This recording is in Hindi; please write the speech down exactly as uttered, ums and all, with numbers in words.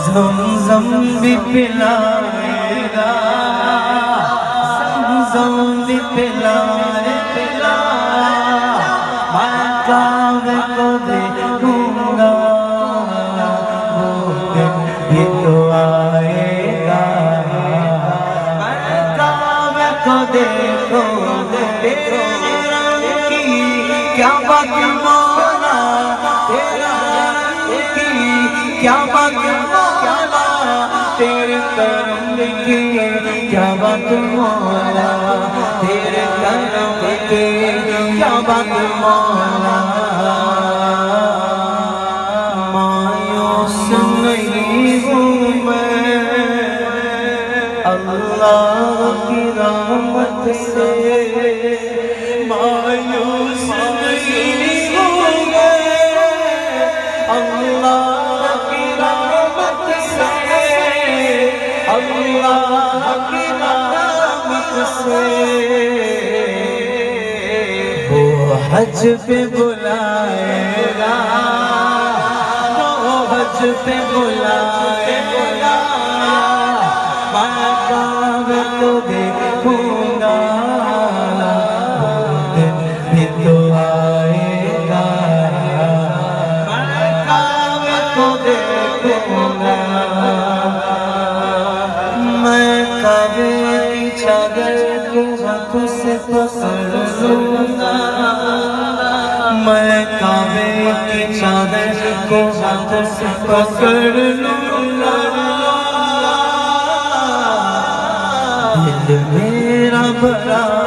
ज़मज़म भी पिलाएगा, ज़मज़म भी पिलाएगा, मैं काबे को देखूंगा, वो दिन भी तो आएगा। मैं काबे को देखूंगा, तेरे रंग की क्या बात मौला, तेरा रंग की क्या बात मौला, तेरे करम की क्या बात मौला, तेरे करम की क्या बात मौला। मायूस नहीं हूँ मैं अल्लाह की रहमत से, मायूस नहीं हूँ मैं अल्लाह की रहमत से, अल्लाह की रहमत से। वो हज पे बुलाएगा, वो हज पे बुलाएगा, मैं काबे को देखूंगा, दिन भी तो आएगा। मैं काबे को देखूंगा, मैं काबे की चादर को हाथों से पकड़ लूंगा, मैं काबे की चादर को हाथों से पकड़ लूंगा। दिल मेरा बड़ा